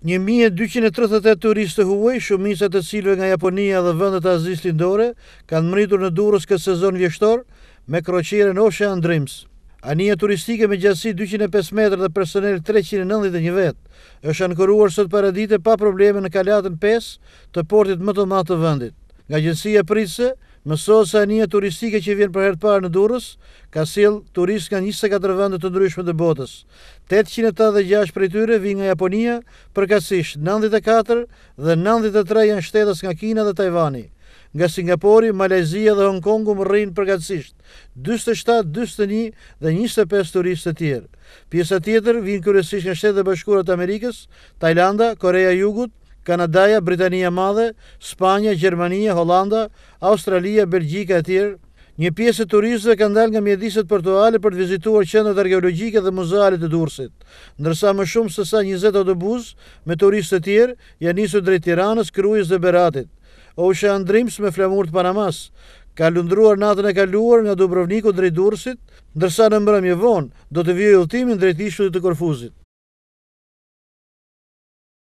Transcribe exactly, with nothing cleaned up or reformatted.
një mijë e dyqind e tridhjetë e tetë turistë të huaj, shumica të cilëve nga Japonia dhe vendet e Azisë Lindore, kanë mritur në Durrës këtë sezon vjeshtor me kroqiren Ocean Dreams. Anija turistike me gjatësi dyqind e pesë metra dhe personel treqind e nëntëdhjetë e një vet, është ankoruar sot paradite pa probleme në kalatën pesë të portit më të madh të vendit. Nga agjencia pritëse, mësohet se anija turistike që vjen për herë të parë në Durrës ka sjell turistë nga njëzet e katër vende të ndryshme të botës. tetëqind e tetëdhjetë e gjashtë prej tyre vijnë nga Japonia, përkatësisht nëntëdhjetë e katër dhe nëntëdhjetë e tre janë shtetas nga Kina dhe Tajvani. Nga Singapori, Malezia dhe Hong Kongu më rrinë përkatësisht dyzet e shtatë, dyzet e një dhe njëzet e pesë turistë të tjerë. Pjesa tjetër vijnë kryesisht nga Shtetet e Bashkuara të Amerikës, Tajlanda, Korea e Jugut, Kanadaja, Britania e Madhe, Spanja, Gjermania, Hollanda, Australia, Belgjika e tjerë. Një pjesë e turistëve kanë dalë nga mjediset portuale për të vizituar qendrat arkeologjike dhe muzeale të Durrësit, ndërsa më shumë se sa njëzet autobus me turistë të tjerë janë nisur drejt Tiranës, Krujës dhe Beratit. Ocean Dreams me flamur të Panamas ka lundruar natën e kaluar nga Dubrovniku drejt Durrësit, ndërsa në mbrëmje vonë do të vijë udhëtimi në drejt ishullit të Korfuzit.